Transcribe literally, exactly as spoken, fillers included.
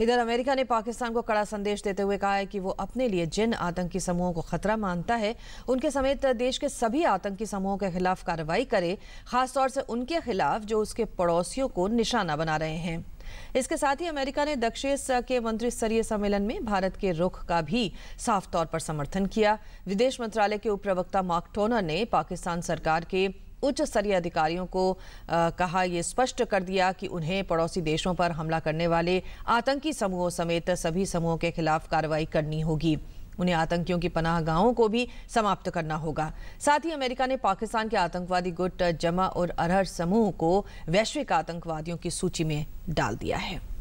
इधर अमेरिका ने पाकिस्तान को कड़ा संदेश देते हुए कहा है कि वो अपने लिए जिन आतंकी समूहों को खतरा मानता है उनके समेत देश के सभी आतंकी समूहों के खिलाफ कार्रवाई करे, खासतौर से उनके खिलाफ जो उसके पड़ोसियों को निशाना बना रहे हैं। इसके साथ ही अमेरिका ने दक्षेस के मंत्री स्तरीय सम्मेलन में भारत के रुख का भी साफ तौर पर समर्थन किया। विदेश मंत्रालय के उप प्रवक्ता मार्क टोनर ने पाकिस्तान सरकार के उच्च स्तरीय अधिकारियों को आ, कहा ये स्पष्ट कर दिया कि उन्हें पड़ोसी देशों पर हमला करने वाले आतंकी समूहों समेत सभी समूहों के खिलाफ कार्रवाई करनी होगी। उन्हें आतंकियों की पनाहगाहों को भी समाप्त करना होगा। साथ ही अमेरिका ने पाकिस्तान के आतंकवादी गुट जमा-उर-अरहर समूह को वैश्विक आतंकवादियों की सूची में डाल दिया है।